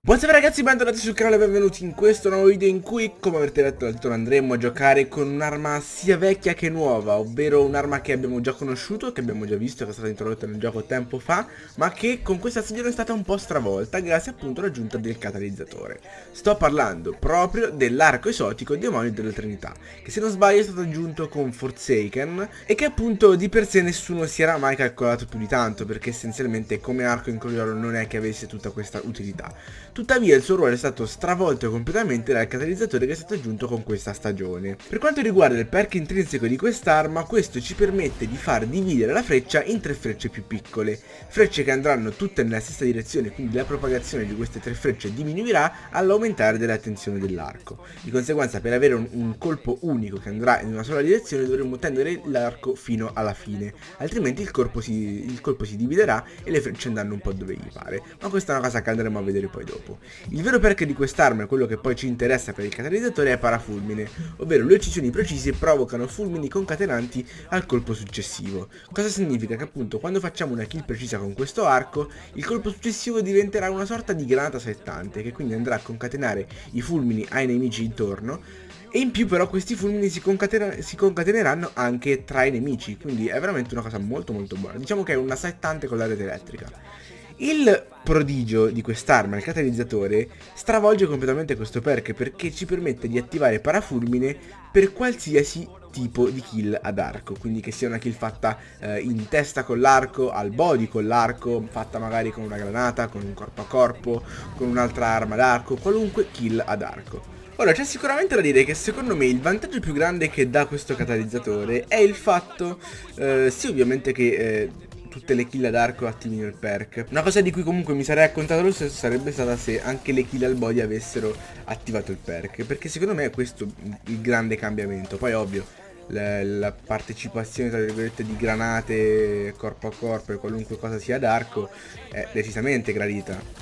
Buonasera ragazzi, bentornati sul canale e benvenuti in questo nuovo video in cui, come avrete letto dal titolo, andremo a giocare con un'arma sia vecchia che nuova, ovvero un'arma che abbiamo già conosciuto, che abbiamo già visto, che è stata introdotta nel gioco tempo fa, ma che con questa stagione è stata un po' stravolta grazie appunto all'aggiunta del catalizzatore. Sto parlando proprio dell'arco esotico Demonio della Trinità, che se non sbaglio è stato aggiunto con Forsaken e che appunto di per sé nessuno si era mai calcolato più di tanto, perché essenzialmente come arco in Croiolo non è che avesse tutta questa utilità. Tuttavia il suo ruolo è stato stravolto completamente dal catalizzatore che è stato aggiunto con questa stagione. Per quanto riguarda il perk intrinseco di quest'arma, questo ci permette di far dividere la freccia in tre frecce più piccole, frecce che andranno tutte nella stessa direzione, quindi la propagazione di queste tre frecce diminuirà all'aumentare della tensione dell'arco. Di conseguenza, per avere un colpo unico che andrà in una sola direzione dovremo tendere l'arco fino alla fine, altrimenti il colpo si dividerà e le frecce andranno un po' dove gli pare, ma questa è una cosa che andremo a vedere poi dopo. Il vero perk di quest'arma, quello che poi ci interessa per il catalizzatore, è parafulmine, ovvero le uccisioni precise provocano fulmini concatenanti al colpo successivo. Cosa significa? Che appunto quando facciamo una kill precisa con questo arco, il colpo successivo diventerà una sorta di granata settante, che quindi andrà a concatenare i fulmini ai nemici intorno, e in più però questi fulmini si concateneranno anche tra i nemici, quindi è veramente una cosa molto buona. Diciamo che è una settante con la rete elettrica. Il prodigio di quest'arma, il catalizzatore, stravolge completamente questo perk perché ci permette di attivare parafulmine per qualsiasi tipo di kill ad arco, quindi che sia una kill fatta in testa con l'arco, al body con l'arco, fatta magari con una granata, con un corpo a corpo, con un'altra arma d'arco, qualunque kill ad arco. Ora, c'è sicuramente da dire che secondo me il vantaggio più grande che dà questo catalizzatore è il fatto, sì ovviamente che tutte le kill ad arco attivino il perk. Una cosa di cui comunque mi sarei accontato lo stesso sarebbe stata se anche le kill al body avessero attivato il perk, perché secondo me è questo il grande cambiamento. Poi ovvio, la partecipazione tra virgolette di granate corpo a corpo e qualunque cosa sia ad arco è decisamente gradita.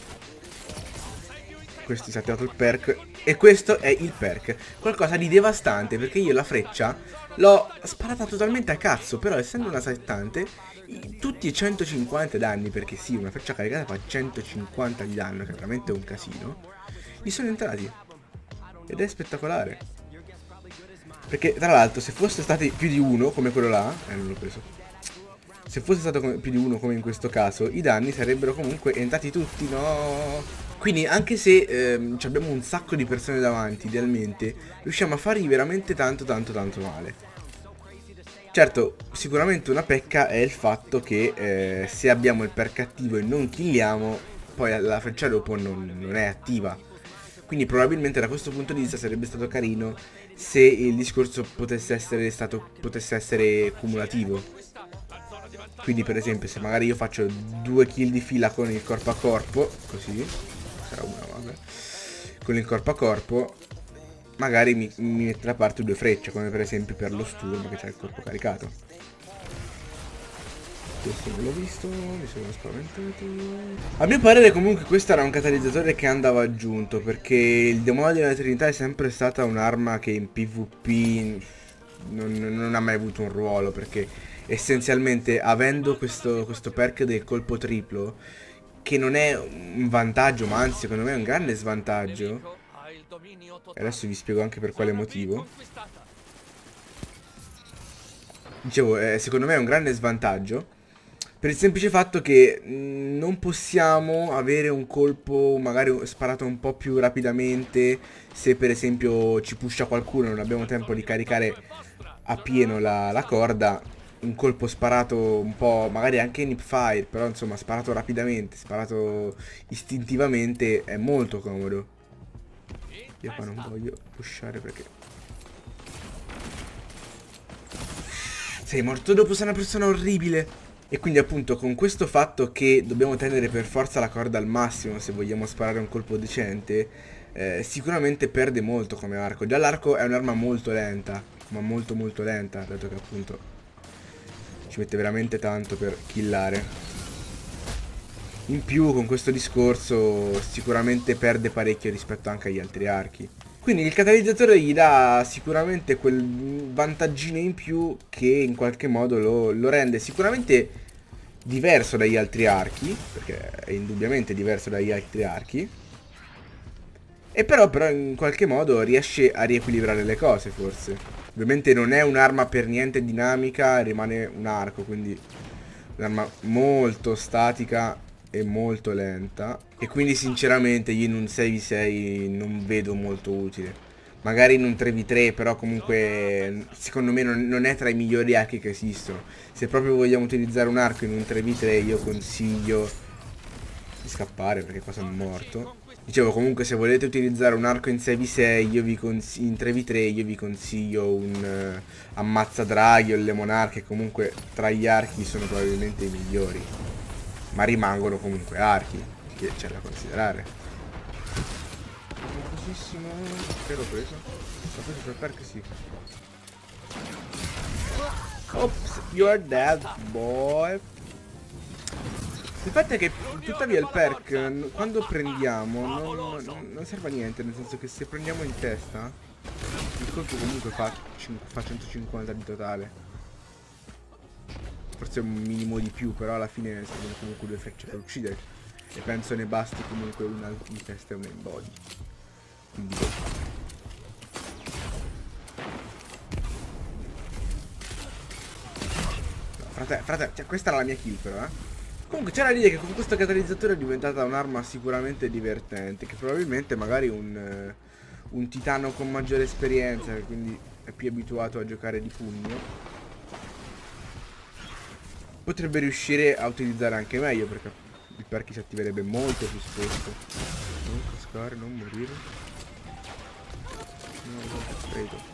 Questo si è attivato il perk e questo è il perk, qualcosa di devastante, perché io la freccia l'ho sparata totalmente a cazzo, però essendo una settante tutti i 150 danni, perché sì, una freccia caricata fa 150 di danno, che è veramente un casino, gli sono entrati ed è spettacolare, perché tra l'altro se fosse stati più di uno come quello là, non l'ho preso, se fosse stato più di uno come in questo caso, i danni sarebbero comunque entrati tutti, no? Quindi anche se abbiamo un sacco di persone davanti, idealmente, riusciamo a fargli veramente tanto male. Certo, sicuramente una pecca è il fatto che se abbiamo il perk attivo e non killiamo, poi la freccia dopo non è attiva. Quindi probabilmente da questo punto di vista sarebbe stato carino se il discorso potesse essere cumulativo. Quindi per esempio se magari io faccio 2 kill di fila con il corpo a corpo, così, sarà una vabbè, con il corpo a corpo, magari mi mette da parte 2 frecce, come per esempio per lo sturm che c'ha il corpo caricato. Questo non l'ho visto, mi sono spaventato. A mio parere comunque questo era un catalizzatore che andava aggiunto, perché il Demonio della Trinità è sempre stata un'arma che in PvP non ha mai avuto un ruolo, perché essenzialmente avendo questo perk del colpo triplo, che non è un vantaggio ma anzi secondo me è un grande svantaggio, e adesso vi spiego anche per quale motivo. Dicevo, secondo me è un grande svantaggio per il semplice fatto che non possiamo avere un colpo magari sparato un po' più rapidamente se per esempio ci pusha qualcuno e non abbiamo tempo di caricare a pieno la corda. Un colpo sparato un po', magari anche in hipfire, però insomma sparato rapidamente, sparato istintivamente è molto comodo. Io qua non voglio pushare perché... Sei morto dopo, sei una persona orribile. E quindi appunto con questo fatto che dobbiamo tenere per forza la corda al massimo se vogliamo sparare un colpo decente, sicuramente perde molto come arco. Già l'arco è un'arma molto lenta, ma molto lenta, dato che appunto ci mette veramente tanto per killare. In più con questo discorso sicuramente perde parecchio rispetto anche agli altri archi. Quindi il catalizzatore gli dà sicuramente quel vantaggino in più che in qualche modo lo rende sicuramente diverso dagli altri archi, perché è indubbiamente diverso dagli altri archi, E però in qualche modo riesce a riequilibrare le cose, forse. Ovviamente non è un'arma per niente dinamica, rimane un arco, quindi un'arma molto statica e molto lenta. E quindi sinceramente io in un 6v6 non vedo molto utile. Magari in un 3v3, però comunque secondo me non è tra i migliori archi che esistono. Se proprio vogliamo utilizzare un arco in un 3v3 io consiglio di scappare, perché qua sono morto. Dicevo, comunque se volete utilizzare un arco in 6v6 io vi in 3v3 io vi consiglio un ammazza draghi o le monarche. Comunque tra gli archi sono probabilmente i migliori, ma rimangono comunque archi, che c'è da considerare. Famosissimo. Che l'ho preso? L'ho preso per perché sì. Oops, you're dead, boy. Il fatto è che tuttavia il perk quando prendiamo non serve a niente, nel senso che se prendiamo in testa il colpo comunque fa 150 di totale. Forse un minimo di più, però alla fine servono comunque 2 frecce per uccidere. E penso ne basti comunque una in testa e una in body. Quindi no, frate, cioè, questa era la mia kill però, Comunque c'è da dire che con questo catalizzatore è diventata un'arma sicuramente divertente, che probabilmente magari un titano con maggiore esperienza, che quindi è più abituato a giocare di pugno, potrebbe riuscire a utilizzare anche meglio, perché il perk si attiverebbe molto più spesso. Non cascare, non morire. No, credo.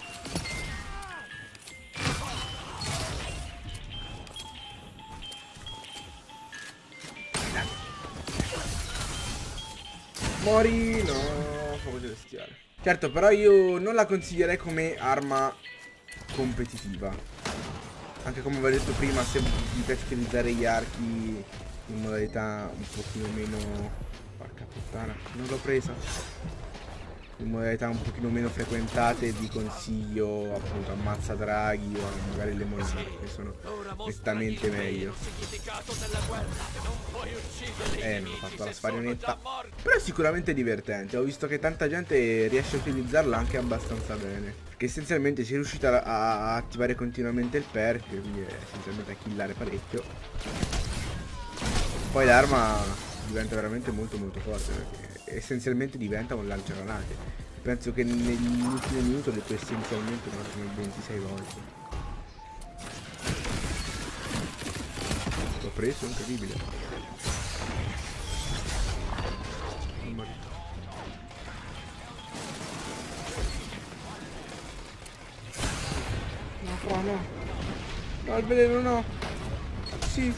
Mori, no, fuoco celestiale. Certo, però io non la consiglierei come arma competitiva. Anche come avevo detto prima, se vi piace utilizzare gli archi in modalità un pochino meno... Porca puttana, non l'ho presa. In modalità un pochino meno frequentate vi consiglio appunto ammazza draghi o magari le monarche, che sono nettamente meglio. Non ho fatto la sfarionetta. Però è sicuramente divertente. Ho visto che tanta gente riesce a utilizzarla anche abbastanza bene, perché essenzialmente si è riuscita a attivare continuamente il perk, quindi essenzialmente a killare parecchio. Poi l'arma diventa veramente molto forte, perché essenzialmente diventa un lanciagranate. Penso che nell'ultimo minuto ho detto essenzialmente una 26 volte. L'ho preso, incredibile. No, qua no. No, il veleno no. Sì.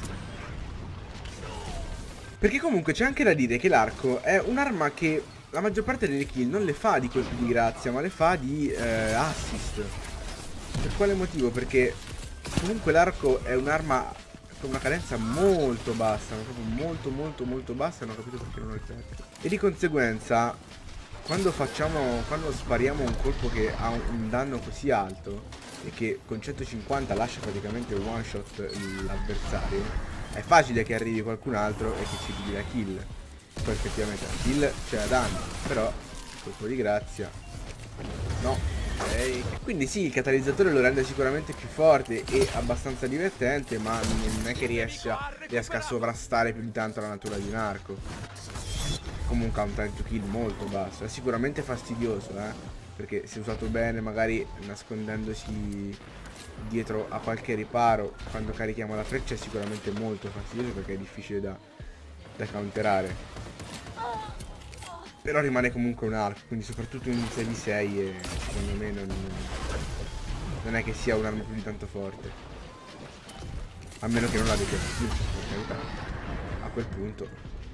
Perché comunque c'è anche da dire che l'arco è un'arma che la maggior parte delle kill non le fa di colpi di grazia, ma le fa di assist. Per quale motivo? Perché comunque l'arco è un'arma con una cadenza molto bassa, ma proprio molto bassa, non ho capito perché non ho il perk. E di conseguenza quando spariamo un colpo che ha un danno così alto e che con 150 lascia praticamente one shot l'avversario, è facile che arrivi qualcun altro e che ci pigli la kill. Poi effettivamente la kill c'è da danno, però colpo di grazia no. E quindi sì, il catalizzatore lo rende sicuramente più forte e abbastanza divertente, ma non è che riesca a sovrastare più di tanto la natura di un arco. Comunque ha un time to kill molto basso. È sicuramente fastidioso, perché se usato bene, magari nascondendosi dietro a qualche riparo quando carichiamo la freccia, è sicuramente molto fastidioso, perché è difficile da counterare. Però rimane comunque un arco, quindi soprattutto in 6v6 e secondo me non è che sia un'arma più di tanto forte. A meno che non l'avete più, per carità. A quel punto.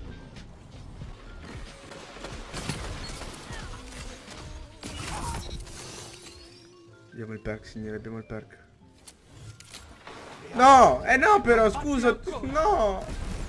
Abbiamo il perk, signore, abbiamo il perk. No! No però, scusa! No!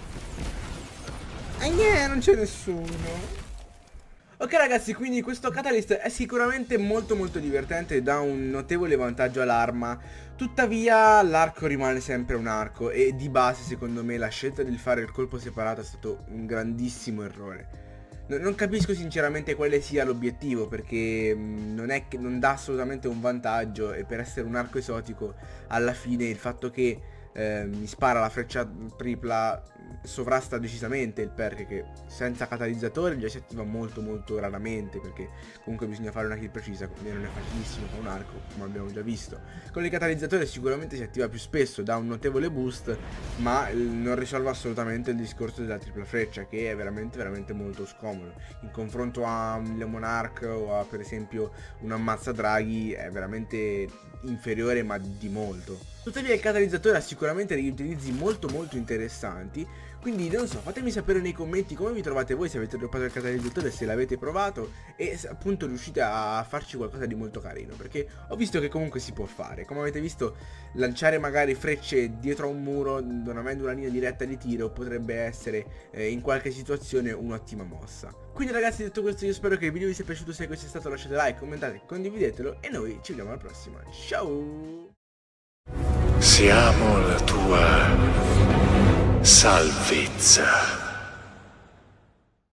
Niente, non c'è nessuno. Ok ragazzi, quindi questo Catalyst è sicuramente molto divertente e dà un notevole vantaggio all'arma. Tuttavia l'arco rimane sempre un arco e di base secondo me la scelta di fare il colpo separato è stato un grandissimo errore. Non capisco sinceramente quale sia l'obiettivo, perché non è che non dà assolutamente un vantaggio, e per essere un arco esotico alla fine il fatto che mi spara la freccia tripla sovrasta decisamente il perk, che senza catalizzatore già si attiva molto molto raramente, perché comunque bisogna fare una kill precisa, quindi non è facilissimo con un arco, come abbiamo già visto. Con il catalizzatore sicuramente si attiva più spesso, dà un notevole boost, ma non risolve assolutamente il discorso della tripla freccia, che è veramente veramente molto scomodo. In confronto a un Lemon Arc o a per esempio un Ammazza Draghi è veramente inferiore, ma di molto. Tuttavia il catalizzatore ha sicuramente degli utilizzi molto molto interessanti, quindi non so, fatemi sapere nei commenti come vi trovate voi, se avete droppato il catalizzatore, se l'avete provato e se appunto riuscite a farci qualcosa di molto carino, perché ho visto che comunque si può fare. Come avete visto, lanciare magari frecce dietro a un muro non avendo una linea diretta di tiro potrebbe essere in qualche situazione un'ottima mossa. Quindi ragazzi, detto questo, io spero che il video vi sia piaciuto. Se così è stato lasciate like, commentate, condividetelo e noi ci vediamo alla prossima. Ciao! Siamo la tua salvezza.